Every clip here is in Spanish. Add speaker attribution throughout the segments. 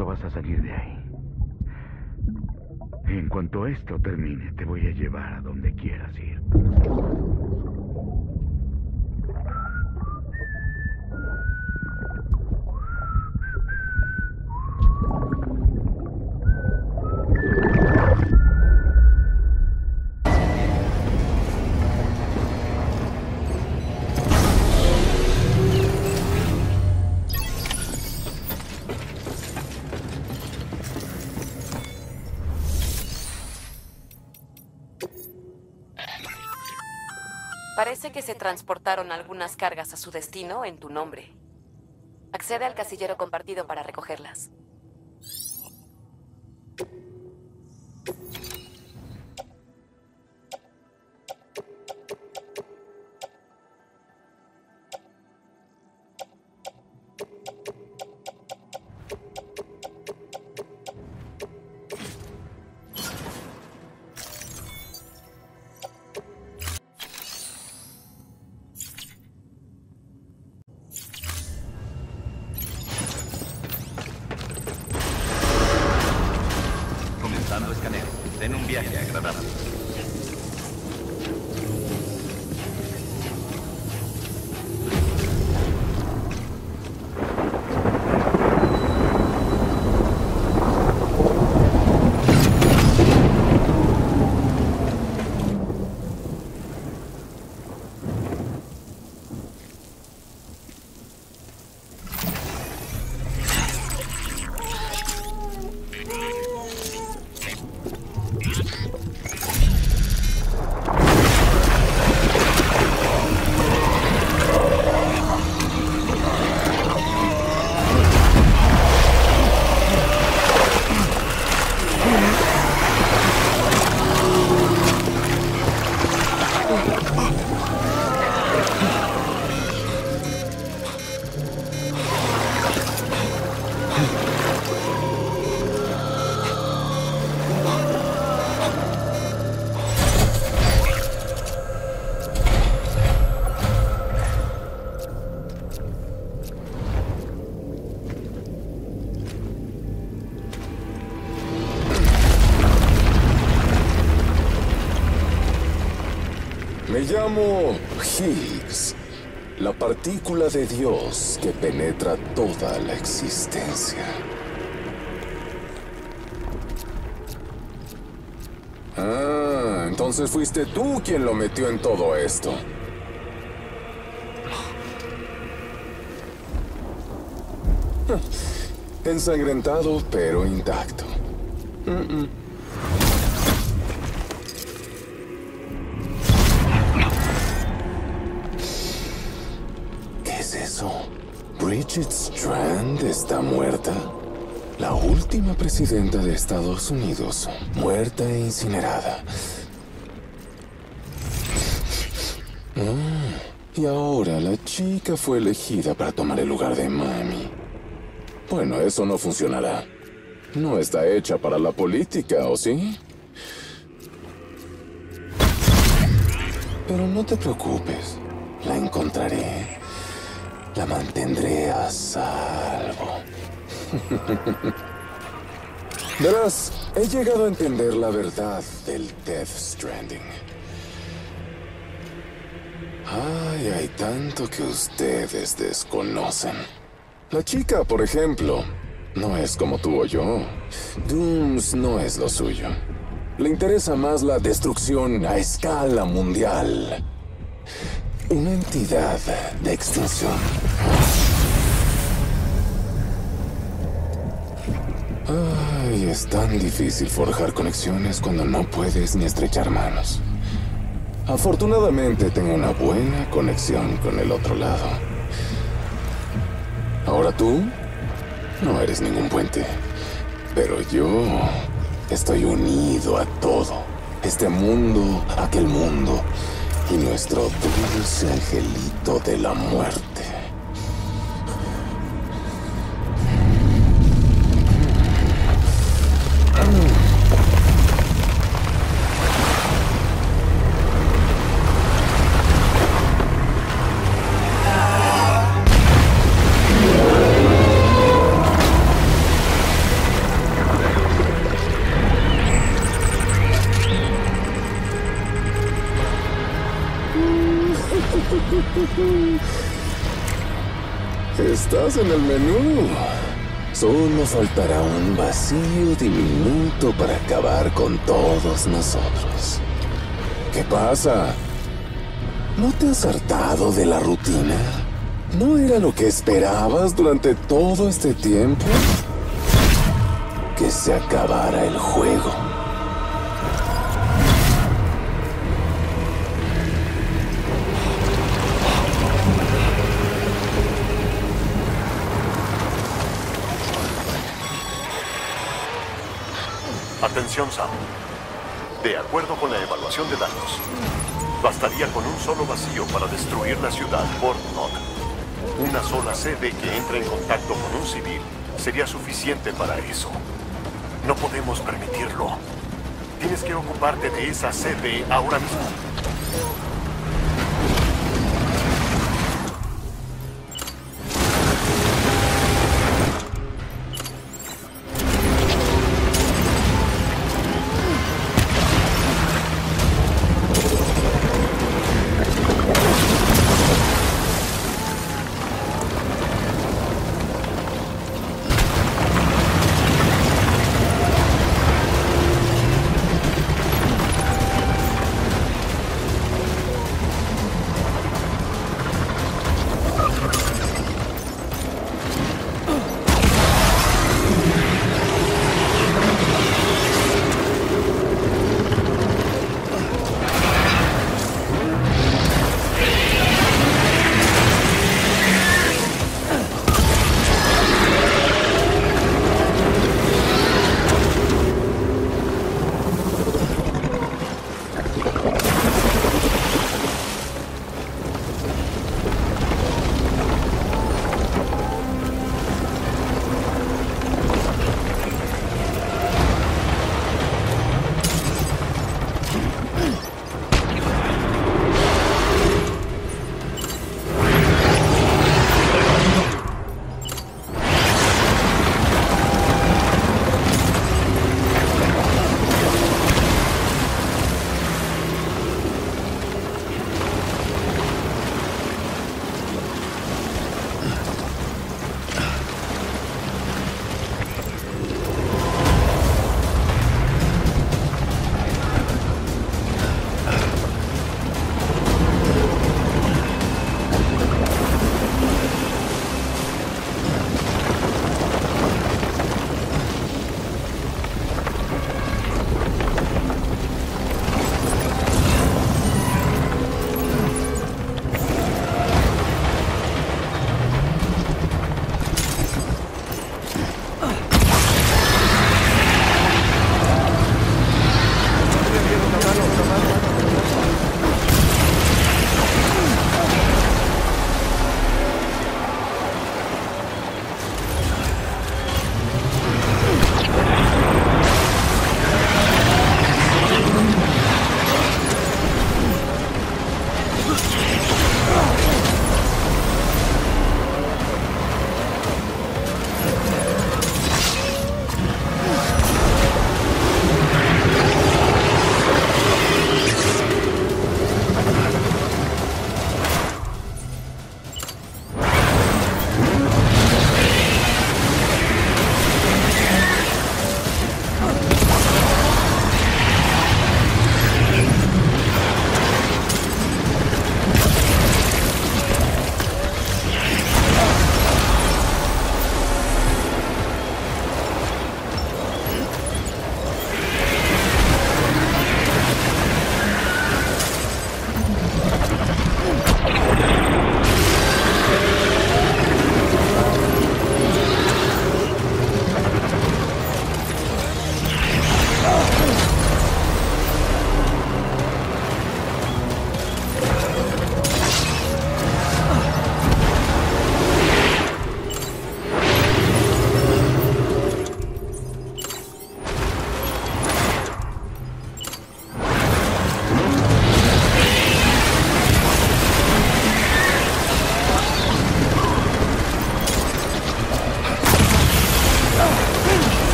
Speaker 1: pronto vas a salir de ahí. En cuanto esto termine, te voy a llevar a donde quieras ir.
Speaker 2: Parece que se transportaron algunas cargas a su destino en tu nombre. Accede al casillero compartido para recogerlas.
Speaker 3: Comenzando escaneo. Ten un viaje agradable.
Speaker 4: Me llamo Higgs, la partícula de Dios que penetra toda la existencia. Ah, entonces fuiste tú quien lo metió en todo esto. Ensangrentado, pero intacto. ¿Qué es eso? ¿Bridget Strand está muerta? La última presidenta de Estados Unidos, muerta e incinerada. Y ahora la chica fue elegida para tomar el lugar de Mami. Bueno, eso no funcionará. No está hecha para la política, ¿o sí? Pero no te preocupes. La encontraré. La mantendré a salvo. Verás, he llegado a entender la verdad del Death Stranding. Ay, hay tanto que ustedes desconocen. La chica, por ejemplo, no es como tú o yo. Dooms no es lo suyo. Le interesa más la destrucción a escala mundial. Una entidad de extinción. Ay, es tan difícil forjar conexiones cuando no puedes ni estrechar manos. Afortunadamente tengo una buena conexión con el otro lado. Ahora tú no eres ningún puente, pero yo estoy unido a todo. Este mundo, aquel mundo y nuestro dulce angelito de la muerte. Estás en el menú. Solo faltará un vacío diminuto para acabar con todos nosotros. ¿Qué pasa? ¿No te has hartado de la rutina? ¿No era lo que esperabas durante todo este tiempo? Que se acabara el juego.
Speaker 5: Atención, Sam. De acuerdo con la evaluación de daños, bastaría con un solo vacío para destruir la ciudad Port Knot. Una sola CD que entre en contacto con un civil sería suficiente para eso. No podemos permitirlo. Tienes que ocuparte de esa CD ahora mismo.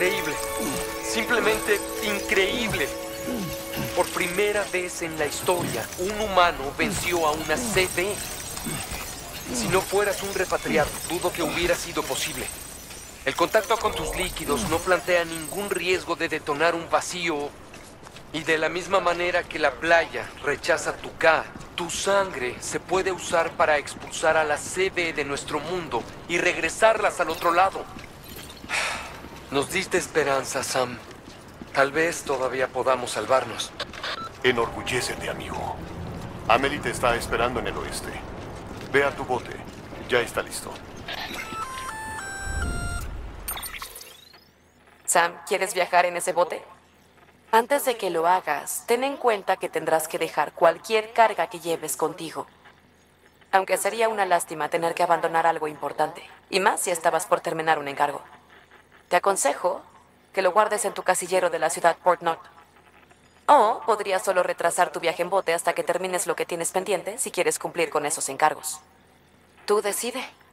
Speaker 6: increíble. Simplemente increíble. Por primera vez en la historia, un humano venció a una CB. Si no fueras un repatriado, dudo que hubiera sido posible. El contacto con tus líquidos no plantea ningún riesgo de detonar un vacío. Y de la misma manera que la playa rechaza tu K, tu sangre se puede usar para expulsar a la CB de nuestro mundo y regresarlas al otro lado. Nos diste esperanza, Sam. Tal vez todavía podamos salvarnos.
Speaker 5: Enorgullécete, amigo. Amelie te está esperando en el oeste. Ve a tu bote. Ya está listo.
Speaker 2: Sam, ¿quieres viajar en ese bote? Antes de que lo hagas, ten en cuenta que tendrás que dejar cualquier carga que lleves contigo. Aunque sería una lástima tener que abandonar algo importante, y más si estabas por terminar un encargo. Te aconsejo que lo guardes en tu casillero de la ciudad Port Knot. O podrías solo retrasar tu viaje en bote hasta que termines lo que tienes pendiente si quieres cumplir con esos encargos. Tú decide.